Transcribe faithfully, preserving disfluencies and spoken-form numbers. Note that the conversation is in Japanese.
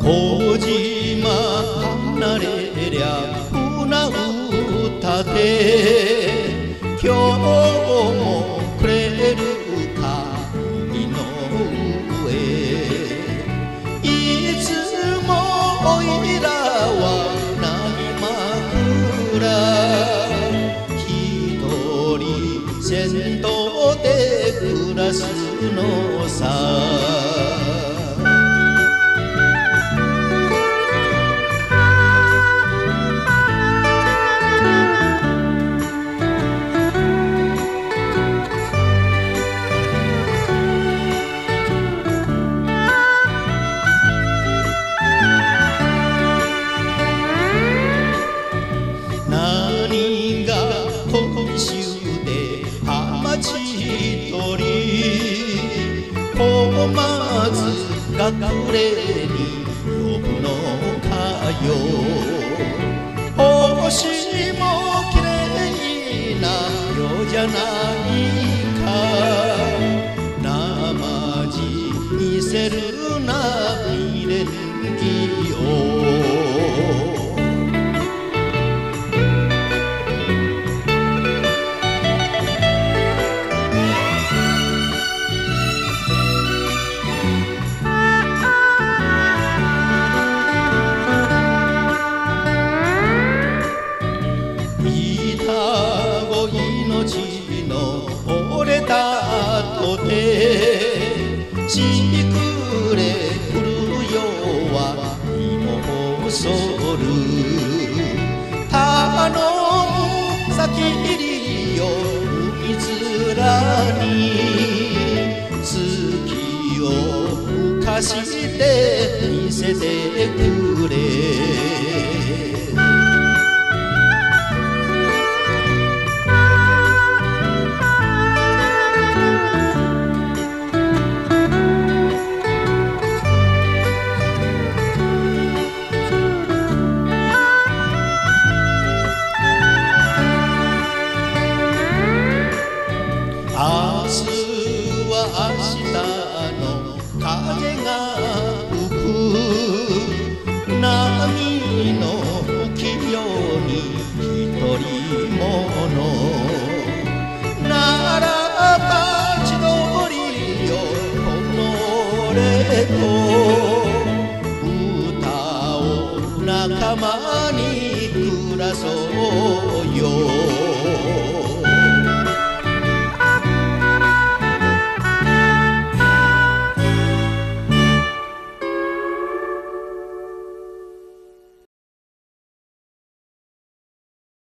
小島離れりゃ船歌で今日もくれるか海の上いつもおいらは波枕一人船頭で暮らすのさ小松隠れに呼ぶのかよ星もきれいな夜じゃないかなまじ見せるな未練気を命の折れたとてちくれ降るよは芋をそる頼む先りよ海面に月を浮かして見せてくれ明日は明日の風が吹く波の器用に一人者ならば千鳥よこの俺と歌を仲間に暮らそうよ